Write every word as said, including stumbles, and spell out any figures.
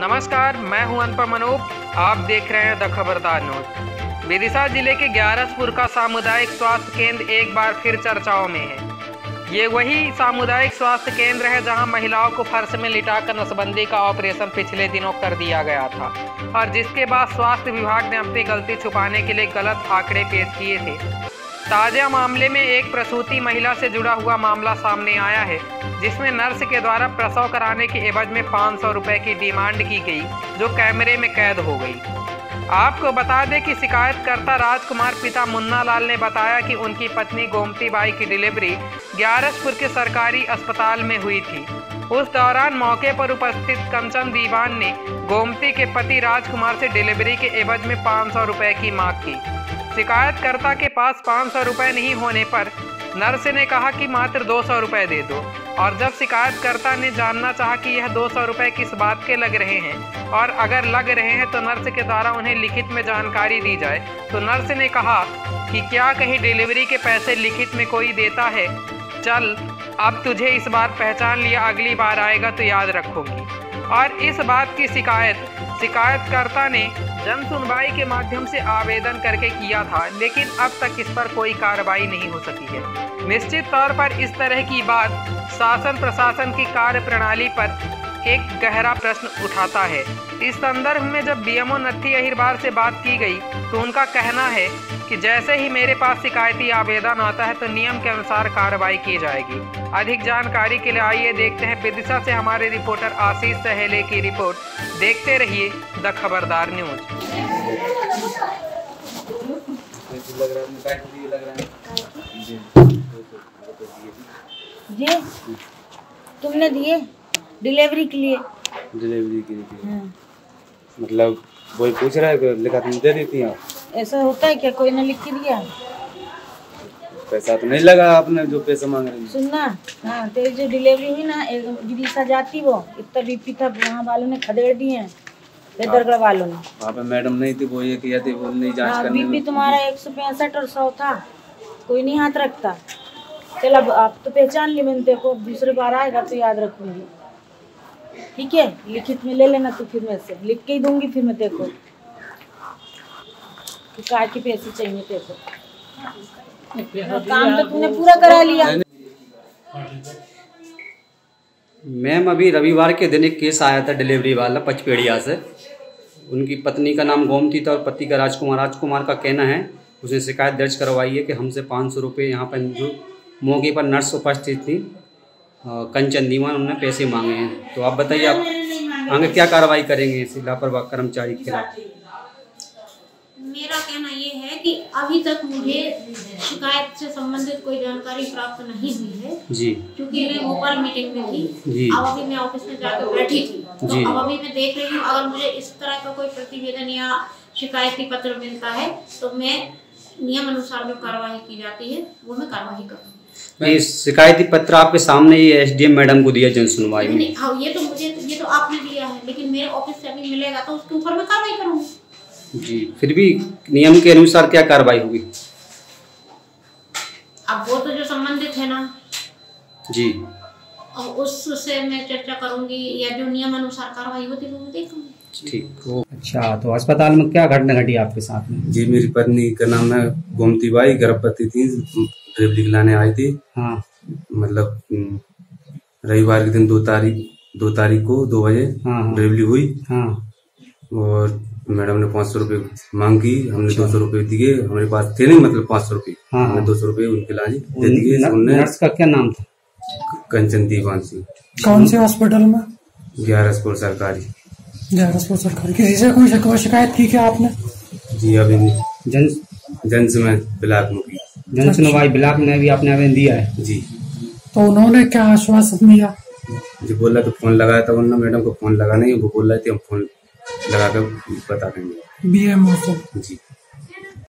नमस्कार, मैं हूं अनुपम अनूप। आप देख रहे हैं द खबरदार न्यूज। विदिशा जिले के ग्यारसपुर का सामुदायिक स्वास्थ्य केंद्र एक बार फिर चर्चाओं में है। ये वही सामुदायिक स्वास्थ्य केंद्र है जहां महिलाओं को फर्श में लिटाकर नसबंदी का ऑपरेशन पिछले दिनों कर दिया गया था और जिसके बाद स्वास्थ्य विभाग ने अपनी गलती छुपाने के लिए गलत आंकड़े पेश किए थे। ताज़ा मामले में एक प्रसूति महिला से जुड़ा हुआ मामला सामने आया है, जिसमें नर्स के द्वारा प्रसव कराने के एवज में पाँच सौ रुपये की डिमांड की गई, जो कैमरे में कैद हो गई। आपको बता दें कि शिकायतकर्ता राजकुमार पिता मुन्ना लाल ने बताया कि उनकी पत्नी गोमती बाई की डिलीवरी ग्यारसपुर के सरकारी अस्पताल में हुई थी। उस दौरान मौके पर उपस्थित कंचन दीवान ने गोमती के पति राजकुमार से डिलीवरी के एवज में पाँच सौ रुपये की मांग की। शिकायतकर्ता के पास पाँच सौ रुपये नहीं होने पर नर्स ने कहा कि मात्र दो सौ रुपये दे दो, और जब शिकायतकर्ता ने जानना चाहा कि यह दो सौ रुपये किस बात के लग रहे हैं और अगर लग रहे हैं तो नर्स के द्वारा उन्हें लिखित में जानकारी दी जाए, तो नर्स ने कहा कि क्या कहीं डिलीवरी के पैसे लिखित में कोई देता है? चल, अब तुझे इस बार पहचान लिया, अगली बार आएगा तो याद रखूंगी। और इस बात की शिकायत शिकायतकर्ता ने जन सुनवाई के माध्यम से आवेदन करके किया था, लेकिन अब तक इस पर कोई कार्रवाई नहीं हो सकी है। निश्चित तौर पर इस तरह की बात शासन प्रशासन की कार्य प्रणाली पर एक गहरा प्रश्न उठाता है। इस संदर्भ में जब बीएमओ नत्थी अहिरबार से बात की गई तो उनका कहना है कि जैसे ही मेरे पास शिकायती आवेदन आता है तो नियम के अनुसार कार्रवाई की जाएगी। अधिक जानकारी के लिए आइए देखते हैं विदिशा से हमारे रिपोर्टर आशीष सहेले की रिपोर्ट। देखते रहिए द खबरदार न्यूज। जी तुमने दिए डिलीवरी के लिए? डिलीवरी के लिए हाँ। मतलब वही पूछ रहा है कि लिखा तुम दे देती हैं? ऐसा होता है क्या? कोई ने लिख के दिया? पैसा तो नहीं लगा आपने जो पैसा मांग रहे हैं। सुनना, हाँ तेरी जो डिलीवरी हुई ना, एक विदिशा जाती वो इतना बीपी था, वहाँ वालों ने खदेड़ दिए हैं, बेदरगढ़ वालों ने। वहाँ पे मैडम नहीं थी, वो ये किया थी, वो नहीं जांच करने। बीपी तुम्हारा एक सौ पैंसठ और सौ था, कोई नहीं हाथ रखता। चल अब आप तो पहचान ली मैंने तेरे को, दूसरी बार आएगा तो याद रखूंगी, ठीक है? लिखित में ले लेना तू, फिर मैं से लिख के ही दूंगी फिर मैं तेरे को कि काय के पैसे चाहिए तेरे को। काम तो तूने पूरा करा लिया। मैम अभी रविवार के दिन एक केस आया था डिलीवरी वाला पचपेड़िया से। उनकी पत्नी का नाम गोमती था और पति का राजकुमार। राजकुमार का कहना है उसने शिकायत दर्ज करवाई है कि हमसे पाँच सौ रुपये यहाँ पर जो मौके पर नर्स उपस्थित थी कंचन दीवान, उन्होंने पैसे मांगे हैं। तो आप बताइए, आप आगे क्या कार्रवाई करेंगे इस लापरवाह कर्मचारी के खिलाफ? मेरा कहना ये है कि अभी तक मुझे शिकायत से संबंधित कोई जानकारी प्राप्त नहीं हुई है जी, क्योंकि मैं भोपाल मीटिंग में थी जी। अब अभी मैं ऑफिस में जाकर बैठी थी, तो जी। अब अभी मैं देख रही हूँ, अगर मुझे इस तरह का कोई प्रतिवेदन या शिकायती पत्र मिलता है तो मैं नियम अनुसार जो कार्रवाई की जाती है वो मैं कार्रवाई करूँगी। ये शिकायती पत्र आपके सामने ही एसडीएम मैडम को दिया जन सुनवाई में? हाँ, ये तो मुझे ये तो आपने दिया है, लेकिन मेरे ऑफिस से अभी मिलेगा तो उसके ऊपर मैं कार्रवाई करूँगी जी। फिर भी नियम के अनुसार क्या कार्रवाई होगी? अब वो तो जो संबंधित है ना जी, और उससे मैं चर्चा करूंगी, या जो नियम अनुसार कार्रवाई होती है वो देखूंगी। ठीक। अच्छा, तो अस्पताल में क्या घटना घटी आपके साथ में? जी, मेरी पत्नी का नाम है गोमती बाई, गर्भवती थी, डिलीवरी लाने आई थी। हाँ। मतलब रविवार के दिन दो तारीख दो तारीख को दो बजे हाँ। डिलीवरी हुई हाँ। और मैडम ने पाँच सौ रुपये मांग की, हमने दो सौ रुपये दिए, हमारे पास थे नहीं, मतलब पाँच सौ रुपये हाँ। हमने दो सौ रुपये उनके लाज दे दिए। नर्स का क्या नाम था? कंचन दीवान सिंह। कौन से हॉस्पिटल में? ग्यारसपुर सरकारी। ग्यारसपुर सरकारी। किसी से कोई शिकायत शिकायत की क्या आपने? जी, अभी जन जन सुनवाई ब्लॉक में की। जन सुनवाई ब्लॉक में भी आपने आवेदन दिया है जी? तो उन्होंने क्या आश्वासन दिया? जी, बोला तो फोन लगाया था उन्होंने, मैडम को फोन लगा नहीं, वो बोल रहे थे हम फोन लगा कर बता देंगे बीएमओ को जी।